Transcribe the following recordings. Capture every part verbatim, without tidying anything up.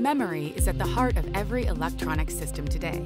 Memory is at the heart of every electronic system today,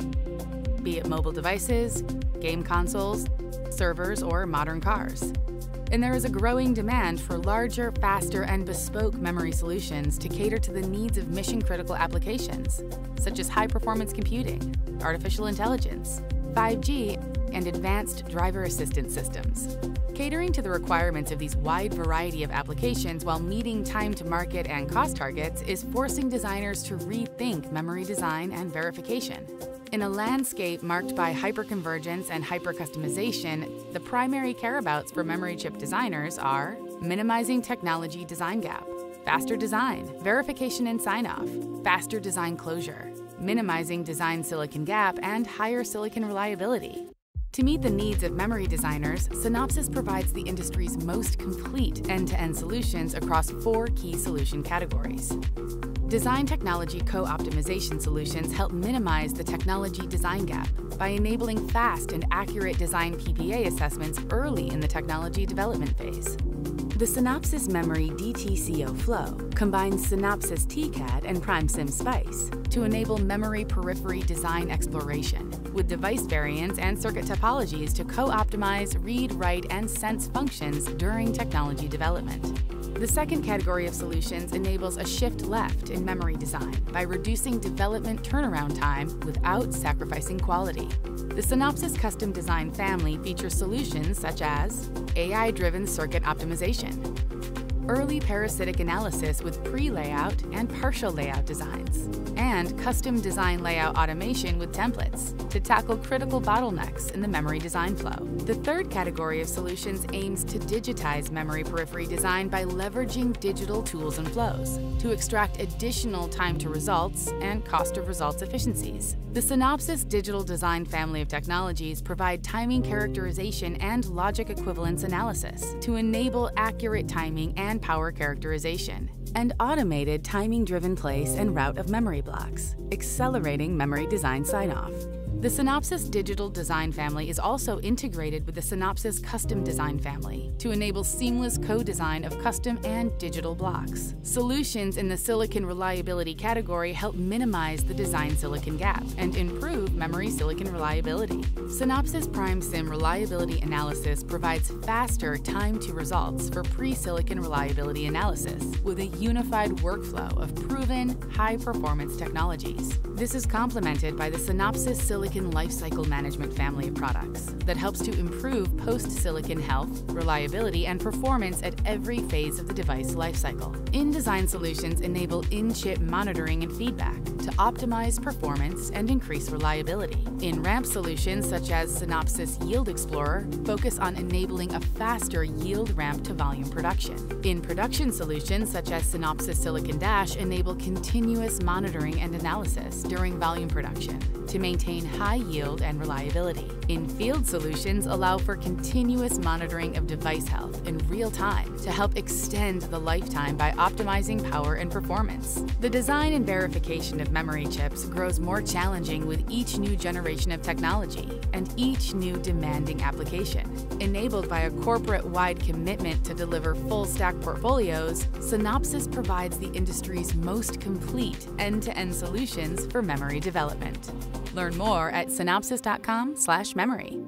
be it mobile devices, game consoles, servers, or modern cars. And there is a growing demand for larger, faster, and bespoke memory solutions to cater to the needs of mission-critical applications, such as high-performance computing, artificial intelligence, five G, and advanced driver assistance systems. Catering to the requirements of these wide variety of applications while meeting time to market and cost targets is forcing designers to rethink memory design and verification. In a landscape marked by hyperconvergence and hyper-customization, the primary careabouts for memory chip designers are minimizing technology design gap, faster design, verification and sign-off, faster design closure, minimizing design silicon gap, and higher silicon reliability. To meet the needs of memory designers, Synopsys provides the industry's most complete end-to-end solutions across four key solution categories. Design technology co-optimization solutions help minimize the technology design gap by enabling fast and accurate design P P A assessments early in the technology development phase. The Synopsys Memory D T C O Flow combines Synopsys T CAD and PrimeSim Spice to enable memory periphery design exploration with device variants and circuit topologies to co-optimize read, write, and sense functions during technology development. The second category of solutions enables a shift left in memory design by reducing development turnaround time without sacrificing quality. The Synopsys Custom Design family features solutions such as A I-driven circuit optimization, early parasitic analysis with pre-layout and partial layout designs, and custom design layout automation with templates to tackle critical bottlenecks in the memory design flow. The third category of solutions aims to digitize memory periphery design by leveraging digital tools and flows to extract additional time to results and cost of results efficiencies. The Synopsys Digital Design family of technologies provide timing characterization and logic equivalence analysis to enable accurate timing and power characterization, and automated timing-driven place and route of memory blocks, accelerating memory design sign-off. The Synopsys Digital Design family is also integrated with the Synopsys Custom Design family to enable seamless co-design of custom and digital blocks. Solutions in the silicon reliability category help minimize the design silicon gap and improve memory silicon reliability. Synopsys PrimeSim reliability analysis provides faster time to results for pre-silicon reliability analysis with a unified workflow of proven, high-performance technologies. This is complemented by the Synopsys Silicon Lifecycle Management family of products that helps to improve post-silicon health, reliability, and performance at every phase of the device lifecycle. InDesign solutions enable in-chip monitoring and feedback to optimize performance and increase reliability. In-ramp solutions such as Synopsys Yield Explorer focus on enabling a faster yield ramp to volume production. In-production solutions such as Synopsys Silicon Dash enable continuous monitoring and analysis during volume production to maintain high yield and reliability. In-field solutions allow for continuous monitoring of device health in real time to help extend the lifetime by optimizing power and performance. The design and verification of memory chips grows more challenging with each new generation of technology and each new demanding application. Enabled by a corporate-wide commitment to deliver full-stack portfolios, Synopsys provides the industry's most complete end-to-end solutions for memory development. Learn more at synopsys dot com slash memory.